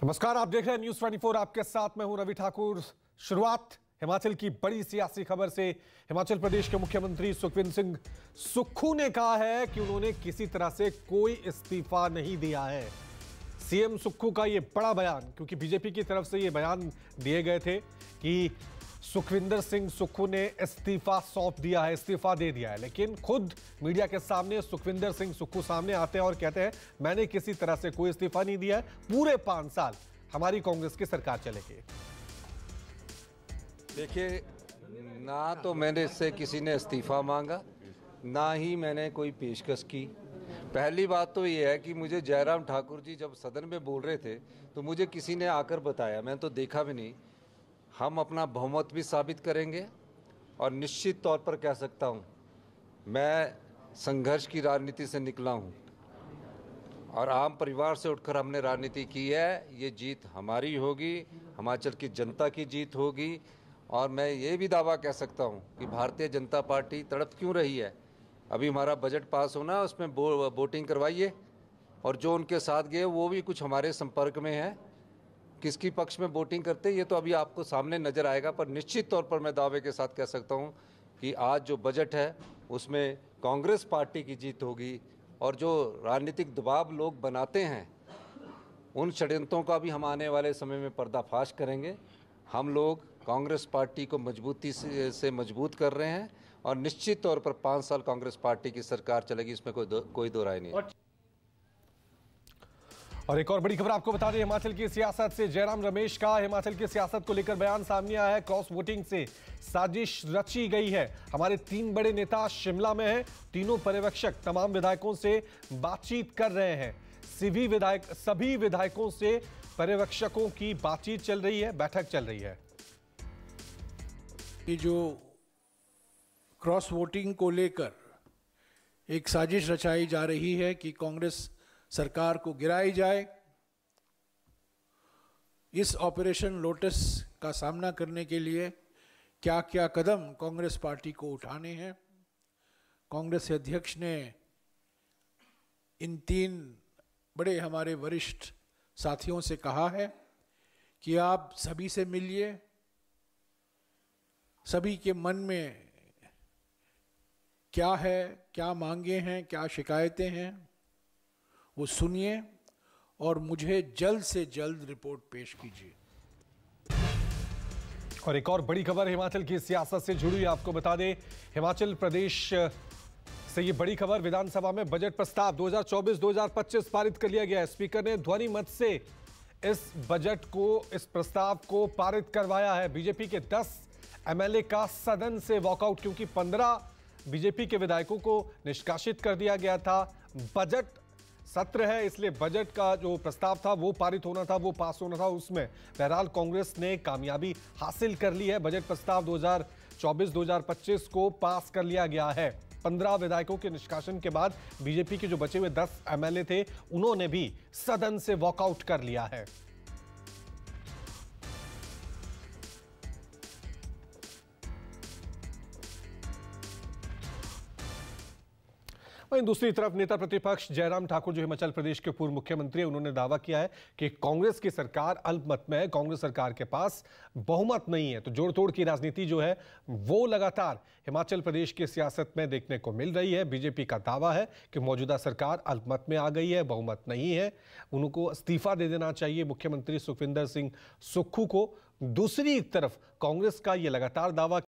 नमस्कार, आप देख रहे हैं न्यूज़ 24। आपके साथ मैं हूं रवि ठाकुर। शुरुआत हिमाचल की बड़ी सियासी खबर से। हिमाचल प्रदेश के मुख्यमंत्री सुखविंदर सिंह सुक्खू ने कहा है कि उन्होंने किसी तरह से कोई इस्तीफा नहीं दिया है। सीएम सुक्खू का यह बड़ा बयान, क्योंकि बीजेपी की तरफ से यह बयान दिए गए थे कि सुखविंदर सिंह सुक्खू ने इस्तीफा सौंप दिया है, इस्तीफा दे दिया है, लेकिन खुद मीडिया के सामने सुखविंदर सिंह सुक्खू सामने आते हैं और कहते हैं मैंने किसी तरह से कोई इस्तीफा नहीं दिया है, पूरे 5 साल हमारी कांग्रेस की सरकार चलेगी। देखिए, ना तो मैंने इससे किसी ने इस्तीफा मांगा, ना ही मैंने कोई पेशकश की। पहली बात तो ये है कि मुझे जयराम ठाकुर जी जब सदन में बोल रहे थे तो मुझे किसी ने आकर बताया, मैंने तो देखा भी नहीं। हम अपना बहुमत भी साबित करेंगे और निश्चित तौर पर कह सकता हूँ मैं संघर्ष की राजनीति से निकला हूँ और आम परिवार से उठकर हमने राजनीति की है। ये जीत हमारी होगी, हिमाचल की जनता की जीत होगी। और मैं ये भी दावा कह सकता हूँ कि भारतीय जनता पार्टी तड़प क्यों रही है। अभी हमारा बजट पास होना, उसमें वोटिंग करवाइए, और जो उनके साथ गए वो भी कुछ हमारे संपर्क में है। किसकी पक्ष में वोटिंग करते ये तो अभी आपको सामने नजर आएगा, पर निश्चित तौर पर मैं दावे के साथ कह सकता हूं कि आज जो बजट है उसमें कांग्रेस पार्टी की जीत होगी। और जो राजनीतिक दबाव लोग बनाते हैं उन षड्यंत्रों का भी हम आने वाले समय में पर्दाफाश करेंगे। हम लोग कांग्रेस पार्टी को मजबूती से मजबूत कर रहे हैं और निश्चित तौर पर 5 साल कांग्रेस पार्टी की सरकार चलेगी, इसमें कोई दो राय नहीं है। और एक और बड़ी खबर आपको बता दें, हिमाचल की सियासत से जयराम रमेश का हिमाचल की सियासत को लेकर बयान सामने आया है। क्रॉस वोटिंग से साजिश रची गई है। हमारे 3 बड़े नेता शिमला में हैं। तीनों पर्यवेक्षक तमाम विधायकों से बातचीत कर रहे हैं। सभी विधायकों से पर्यवेक्षकों की बातचीत चल रही है, बैठक चल रही है। ये जो क्रॉस वोटिंग को लेकर एक साजिश रचाई जा रही है कि कांग्रेस सरकार को गिराई जाए, इस ऑपरेशन लोटस का सामना करने के लिए क्या क्या कदम कांग्रेस पार्टी को उठाने हैं। कांग्रेस अध्यक्ष ने इन 3 बड़े हमारे वरिष्ठ साथियों से कहा है कि आप सभी से मिलिए, सभी के मन में क्या है, क्या मांगे हैं, क्या शिकायतें हैं, वो सुनिए और मुझे जल्द से जल्द रिपोर्ट पेश कीजिए। और एक और बड़ी खबर हिमाचल की सियासत से जुड़ी, आपको बता दें हिमाचल प्रदेश से ये बड़ी खबर। विधानसभा में बजट प्रस्ताव 2024-2025 पारित कर लिया गया है। स्पीकर ने ध्वनि मत से इस प्रस्ताव को पारित करवाया है। बीजेपी के 10 एमएलए का सदन से वॉकआउट, क्योंकि 15 बीजेपी के विधायकों को निष्कासित कर दिया गया था। बजट सत्र है, इसलिए बजट का जो प्रस्ताव था वो पारित होना था, वो पास होना था। उसमें बहरहाल कांग्रेस ने कामयाबी हासिल कर ली है। बजट प्रस्ताव 2024-2025 को पास कर लिया गया है। 15 विधायकों के निष्कासन के बाद बीजेपी के जो बचे हुए 10 एमएलए थे, उन्होंने भी सदन से वॉकआउट कर लिया है। वहीं दूसरी तरफ नेता प्रतिपक्ष जयराम ठाकुर, जो हिमाचल प्रदेश के पूर्व मुख्यमंत्री हैं, उन्होंने दावा किया है कि कांग्रेस की सरकार अल्पमत में है, कांग्रेस सरकार के पास बहुमत नहीं है। तो जोड़ तोड़ की राजनीति जो है वो लगातार हिमाचल प्रदेश की सियासत में देखने को मिल रही है। बीजेपी का दावा है कि मौजूदा सरकार अल्पमत में आ गई है, बहुमत नहीं है, उनको इस्तीफा दे देना चाहिए मुख्यमंत्री सुखविंदर सिंह सुक्खू को। दूसरी तरफ कांग्रेस का यह लगातार दावा